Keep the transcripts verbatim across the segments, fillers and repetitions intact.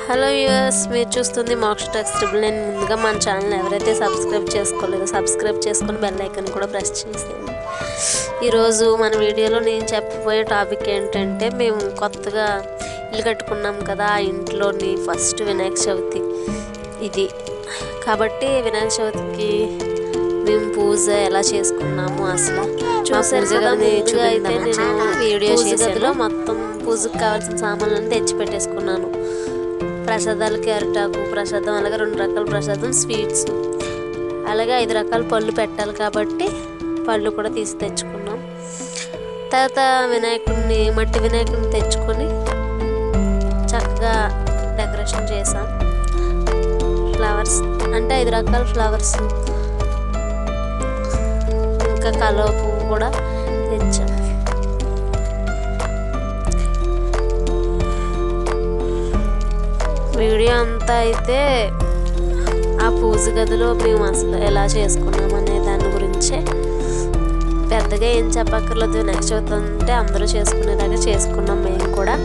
Hello viewers, మీరు చూస్తుంది మోక్ష టెక్స్ ట్రిపుల్ నైన్. ముందుగా మన ఛానల్ ఎవరైతే సబ్స్క్రైబ్ చేసుకోలేదో సబ్స్క్రైబ్ చేసుకొని బెల్ ఐకాన్ కూడా ప్రెస్ చేసేయండి. ఈరోజు మన వీడియోలో నేను చెప్పబోయే టాపిక్ ఏంటంటే, మేము కొత్తగా ఇల్లు కట్టుకున్నాం కదా, ఆ ఇంట్లోని ఫస్ట్ వినాయక చవితి ఇది కాబట్టి వినాయక చవితికి మేము పూజ ఎలా చేసుకున్నాము అసలు చూసారు కదా. ముందుగా అయితే నేను వీడియో చేసేలో మొత్తం పూజకు కావాల్సిన సామాన్లను తెచ్చి పెట్టేసుకున్నాను. ప్రసాదాలకి అరిటాకు ప్రసాదం, అలాగే రెండు రకాల ప్రసాదం, స్వీట్స్, అలాగే ఐదు రకాల పళ్ళు పెట్టాలి కాబట్టి పళ్ళు కూడా తీసి తెచ్చుకున్నాం. తర్వాత వినాయకుడిని మట్టి వినాయకుడిని తెచ్చుకొని చక్కగా డెకరేషన్ చేసాం. ఫ్లవర్స్ అంటే ఐదు రకాల ఫ్లవర్స్, ఇంకా కలువ పువ్వు కూడా తెచ్చాం. వీడియో అంతా అయితే ఆ పూజ గదిలో మేము అసలు ఎలా చేసుకున్నాం అనే దాని గురించే, పెద్దగా ఏం చెప్పక్కర్లేదు. వినాయక చవితి అంటే అందరూ చేసుకునేలాగా చేసుకున్నాం మేము కూడా.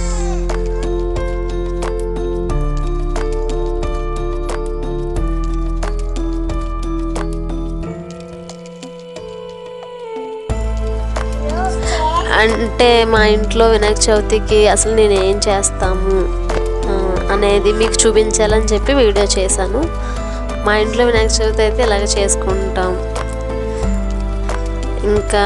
అంటే మా ఇంట్లో వినాయక చవితికి అసలు నేను ఏం చేస్తాము అనేది మీకు చూపించాలని చెప్పి వీడియో చేశాను. మా ఇంట్లో వినాయక చవితి అయితే ఇలాగ చేసుకుంటాం. ఇంకా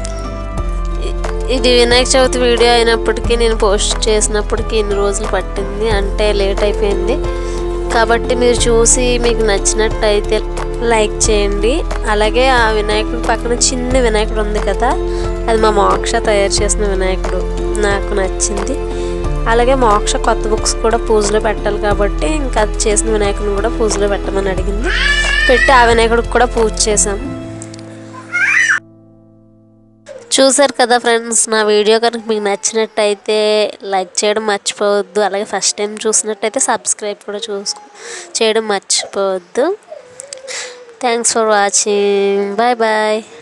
ఇది వినాయక చవితి వీడియో అయినప్పటికీ నేను పోస్ట్ చేసినప్పటికీ ఇన్ని రోజులు పట్టింది, అంటే లేట్ అయిపోయింది. కాబట్టి మీరు చూసి మీకు నచ్చినట్టయితే లైక్ చేయండి. అలాగే ఆ వినాయకుడి పక్కన చిన్న వినాయకుడు ఉంది కదా, అది మా మోక్ష తయారు చేసిన వినాయకుడు, నాకు నచ్చింది. అలాగే మోక్ష కొత్త బుక్స్ కూడా పూజలో పెట్టాలి కాబట్టి ఇంకా అది చేసిన వినాయకుడిని కూడా పూజలో పెట్టమని అడిగింది. పెట్టి ఆ వినాయకుడికి కూడా పూజ చేసాం. చూసారు కదా ఫ్రెండ్స్, నా వీడియో కనుక మీకు నచ్చినట్టయితే లైక్ చేయడం మర్చిపోవద్దు. అలాగే ఫస్ట్ టైం చూసినట్టయితే సబ్స్క్రైబ్ కూడా చూసుకో చేయడం మర్చిపోవద్దు. Thanks for watching. Bye bye.